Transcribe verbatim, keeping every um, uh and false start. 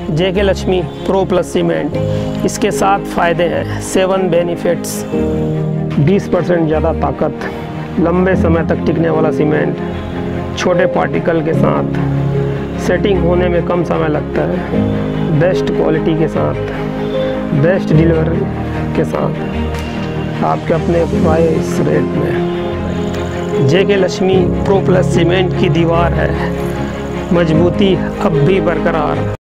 जेके Lakshmi pro plus cement, इसके सात फ़ायदे हैं, सेवन बेनिफिट्स। बीस परसेंट ज़्यादा ताकत, लंबे समय तक टिकने वाला सीमेंट, छोटे पार्टिकल के साथ, सेटिंग होने में कम समय लगता है, बेस्ट क्वालिटी के साथ, बेस्ट डिलीवरी के साथ, आपके अपने प्राइस रेट में। JK Lakshmi pro plus cement की दीवार है, मजबूती अब भी बरकरार।